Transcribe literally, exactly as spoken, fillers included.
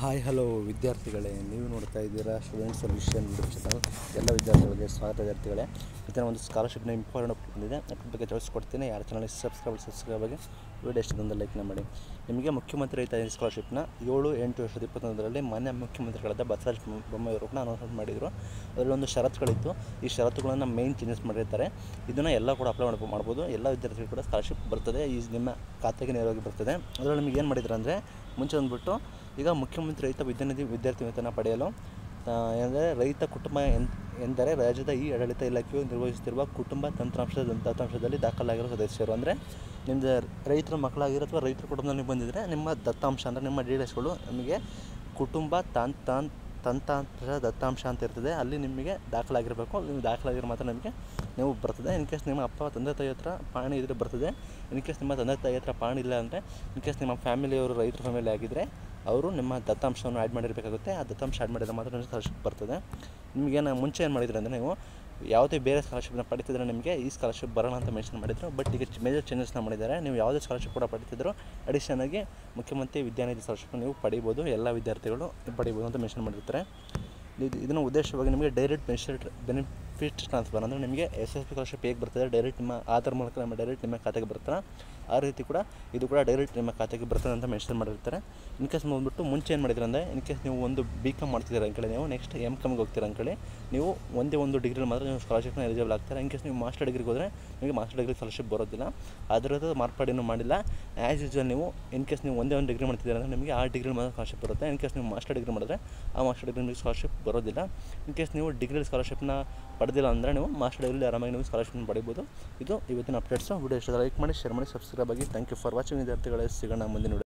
Hi hello ವಿದ್ಯಾರ್ಥಿಗಳೇ, ನೀವು ನೋಡ್ತಾ ಇದ್ದೀರಾ ಸ್ಟೂಡೆಂಟ್ ಸೊಲ್ಯೂಷನ್ ಯೂಟ್ಯೂಬ್ ಚಾನಲ್. ಎಲ್ಲ ವಿದ್ಯಾರ್ಥಿಗಳಿಗೆ ಸ್ವಾಗತ ವಿದ್ಯಾರ್ಥಿಗಳೇ. ಇದನ್ನು ಒಂದು ಸ್ಕಾಲರ್ಶಿಪ್ನ ಇಂಪಾರ್ಟೆಂಟ್ ಅಪ್ಡೇಟ್ ಬಂದಿದೆ, ಅದ್ರ ಬಗ್ಗೆ ತಿಳಿಸ್ಕೊಡ್ತೀನಿ. ಯಾರು ಚಾನಲ್ಗೆ ಸಬ್ಸ್ಕ್ರೈಬ್ ಸಬ್ಸ್ಕ್ರೈಬ್ ಆಗಿ ವಿಡಿಯೋ ಇಷ್ಟೊಂದು ಲೈಕ್ನ ಮಾಡಿ. ನಿಮಗೆ ಮುಖ್ಯಮಂತ್ರಿ ರೈತ ಸ್ಕಾಲರ್ಶಿಪ್ನ ಏಳು ಎಂಟು ಎರಡು ಸಾವಿರದ ಇಪ್ಪತ್ತೊಂದರಲ್ಲಿ ಮಾನ್ಯ ಮುಖ್ಯಮಂತ್ರಿಗಳಾದ ಬಸವರಾಜ ಬೊಮ್ಮಾಯಿಯವ್ರನ್ನ ಅನೌನ್ಸ್ಮೆಂಟ್ ಮಾಡಿದರು. ಅದರಲ್ಲಿ ಒಂದು ಷರತ್ತುಗಳಿತ್ತು. ಈ ಷರತ್ತುಗಳನ್ನು ಮೇನ್ ಚೇಂಜಸ್ ಮಾಡಿರ್ತಾರೆ. ಇದನ್ನು ಎಲ್ಲ ಕೂಡ ಅಪ್ಲೈ ಮಾಡ್ಬೋದು ಮಾಡ್ಬೋದು ಎಲ್ಲ ವಿದ್ಯಾರ್ಥಿಗಳು ಕೂಡ ಸ್ಕಾಲರ್ಶಿಪ್ ಬರ್ತದೆ, ಈ ನಿಮ್ಮ ಖಾತೆಗೆ ನೇರವಾಗಿ ಬರ್ತದೆ. ಅದರಲ್ಲಿ ನಿಮಗೆ ಏನು ಮಾಡಿದ್ರು ಅಂದರೆ, ಮುಂಚೆ ಬಂದುಬಿಟ್ಟು ಈಗ ಮುಖ್ಯಮಂತ್ರಿ ರೈತ ವಿದ್ಯಾನಿಧಿ ವಿದ್ಯಾರ್ಥಿ ವೇತನ ಪಡೆಯಲು ಅಂದರೆ ರೈತ ಕುಟುಂಬ ಎಂದರೆ ರಾಜ್ಯದ ಈ ಆಡಳಿತ ಇಲಾಖೆಯು ನಿರ್ವಹಿಸುತ್ತಿರುವ ಕುಟುಂಬ ತಂತ್ರಾಂಶದ ದತ್ತಾಂಶದಲ್ಲಿ ದಾಖಲಾಗಿರುವ ಸದಸ್ಯರು. ಅಂದರೆ ನಿಮ್ಮದು ರೈತರ ಮಕ್ಕಳಾಗಿರೋ ಅಥವಾ ರೈತರ ಕುಟುಂಬದಲ್ಲಿ ಬಂದಿದ್ದರೆ ನಿಮ್ಮ ದತ್ತಾಂಶ ಅಂದರೆ ನಿಮ್ಮ ಡೀಟೇಲ್ಸ್ಗಳು ನಿಮಗೆ ಕುಟುಂಬ ತಾನ್ ತಾನ್ ತಂತ್ರಾಂಶ ದತ್ತಾಂಶ ಅಂತ ಇರ್ತದೆ, ಅಲ್ಲಿ ನಿಮಗೆ ದಾಖಲಾಗಿರಬೇಕು. ನೀವು ದಾಖಲಾಗಿರೋ ಮಾತ್ರ ನಿಮಗೆ ನೀವು ಬರ್ತದೆ. ಇನ್ ಕೇಸ್ ನಿಮ್ಮ ಅಪ್ಪ ತಂದೆ ತಾಯಿ ಹತ್ರ ಪಾಣಿ ಇದ್ದರೆ ಬರ್ತದೆ. ಇನ್ ಕೇಸ್ ನಿಮ್ಮ ತಂದೆ ತಾಯಿ ಹತ್ರ ಪಾಣಿ ಇಲ್ಲ ಅಂದರೆ, ಇನ್ ಕೇಸ್ ನಿಮ್ಮ ಫ್ಯಾಮಿಲಿಯವರು ರೈತರ ಫ್ಯಾಮಿಲಿ ಆಗಿದ್ದರೆ ಅವರು ನಿಮ್ಮ ದತ್ತಾಂಶವನ್ನು ಆ್ಯಡ್ ಮಾಡಿರಬೇಕಾಗುತ್ತೆ. ಆ ದತ್ತಾಂಶ ಆ್ಯಡ್ ಮಾಡಿದರೆ ಮಾತ್ರ ನಿಮಗೆ ಸ್ಕಾಲರ್ಶಿಪ್ ಬರ್ತದೆ. ನಿಮಗೇನು ಮುಂಚೆ ಏನು ಮಾಡಿದ್ರೆ ಅಂದರೆ, ನೀವು ಯಾವುದೇ ಬೇರೆ ಸ್ಕಾಲರ್ಶಿಪ್ನ ಪಡಿತಿದ್ರೆ ನಿಮಗೆ ಈ ಸ್ಕಾಲರ್ಶಿಪ್ ಬರೋಣ ಅಂತ ಮೆನ್ಷನ್ ಮಾಡಿದರು. ಬಟ್ ಈಗ ಮೇಜರ್ ಚೇಂಜಸ್ನ ಮಾಡಿದ್ದಾರೆ. ನೀವು ಯಾವುದೇ ಸ್ಕಾಲರ್ಶಿಪ್ ಕೂಡ ಪಡಿತಿದ್ರು ಅಡಿಷನಾಗಿ ಮುಖ್ಯಮಂತ್ರಿ ವಿದ್ಯಾನಿಧಿ ಸ್ಕಾಲರ್ಶಿಪ್ನ ನೀವು ಪಡಿಬೋದು, ಎಲ್ಲ ವಿದ್ಯಾರ್ಥಿಗಳು ಪಡಿಬೋದು ಅಂತ ಮೆನ್ಷನ್ ಮಾಡಿರ್ತಾರೆ. ಇದು ಇದನ್ನು ಉದ್ದೇಶವಾಗಿ ನಿಮಗೆ ಡೈರೆಕ್ಟ್ ಬೆನಿಫಿಟ್ ಬೆನಿಫಿಟ್ ಟ್ರಾನ್ಸ್ಫರ್ ಅಂದರೆ ನಿಮಗೆ ಎಸ್ ಎಸ್ ಪಿ ಸ್ಕಾಲರ್ಶಿಪ್ ಹೇಗೆ ಬರ್ತದೆ, ಡೈರೆಕ್ಟ್ ನಿಮ್ಮ ಆಧಾರ್ ಮೂಲಕ ನಮ್ಮ ಡೈರೆಕ್ಟ್ ನಿಮ್ಮ ಖಾತೆಗೆ ಬರ್ತಾರೆ, ಆ ರೀತಿ ಕೂಡ ಇದು ಕೂಡ ಡೈರೆಕ್ಟ್ ನಿಮ್ಮ ಖಾತೆಗೆ ಬರ್ತದೆ ಅಂತ ಮೆನ್ಷನ್ ಮಾಡಿರ್ತಾರೆ. ಇನ್ ಕೇಸ್ ಬಂದುಬಿಟ್ಟು ಮುಂಚೆ ಏನು ಮಾಡಿದ್ರೆ ಅಂದರೆ, ಇನ್ ಕೇಸ್ ನೀವು ಒಂದು ಬಿ ಕಾಮ್ ಮಾಡ್ತಿದ್ದೀರ ಅಂಕೇಳಿ, ನೀವು ನೆಕ್ಸ್ಟ್ ಎಮ್ ಕಾಮ್ಗೆ ಹೋಗ್ತೀರ ಅಂಕೇಳಿ, ನೀವು ಒಂದೇ ಒಂದು ಡಿಗ್ರಿ ಮಾತ್ರ ನೀವು ಸ್ಕಾಲರ್ಶಿಪ್ನ ಎಲಿಜಿಬಲ್ ಆಗ್ತಾರೆ. ಇನ್ ಕೇಸ್ ನೀವು ಮಾಸ್ಟರ್ ಡಿಗ್ರಿಗೆ ಹೋದರೆ ನಿಮಗೆ ಮಾಸ್ಟರ್ ಡಿಗ್ರಿ ಸ್ಕಾಲರ್ಶಿಪ್ ಬರೋದಿಲ್ಲ. ಅದರದ್ದು ಮಾರ್ಪಾಡಿನೂ ಮಾಡಿಲ್ಲ. ಆ್ಯಸ್ ಯೂಸ್ವಲ್ ನೀವು ಇನ್ ಕೇಸ್ ನೀವು ಒಂದೇ ಒಂದು ಡಿಗ್ರಿ ಮಾಡ್ತಿದ್ದೀರ ಅಂದರೆ ನಿಮಗೆ ಆ ಡಿಗ್ರಿ ಮಾತ್ರ ಸ್ಕಾಲರ್ಶಿಪ್ ಬರುತ್ತೆ. ಇನ್ ಕೇಸ್ ನೀವು ಮಾಸ್ಟರ್ ಡಿಗ್ರಿ ಮಾಡಿದ್ರೆ ಆ ಮಾಸ್ಟರ್ ಡಿಗ್ರಿ ನಿಮಗೆ ಸ್ಕಾಲರ್ಶಿಪ್ ಬರೋದಿಲ್ಲ. ಇನ್ ಕೇಸ್ ನೀವು ಡಿಗ್ರಿ ಸ್ಕಾಲರ್ಶಿಪ್ನ ಪಡೆದಿಲ್ಲ ಅಂದರೆ ನೀವು ಮಾಸ್ಟರ್ ಡಿಗ್ರಿ ಆರಾಮಾಗಿ ನೀವು ಸ್ಕಾಲರ್ಶಿಪ್ನ ಪಡಿಬೋದು. ಇದು ಇವತ್ತಿನ ಅಪ್ಡೇಟ್ಸು. ವಿಡಿಯೋ ಇಷ್ಟ ಲೈಕ್ ಮಾಡಿ, ಶೇರ್ ಮಾಡಿ, ಸಬ್ಸ್ಕ್ರೈಬ್ ಆಗಿ. ಥ್ಯಾಂಕ್ ಯು ಫಾರ್ ವಾಚಿಂಗ್ ವಿದ್ಯಾರ್ಥಿಗಳೇ. ಸಿಗೋಣ ಮುಂದಿನ ವಿಡಿಯೋ.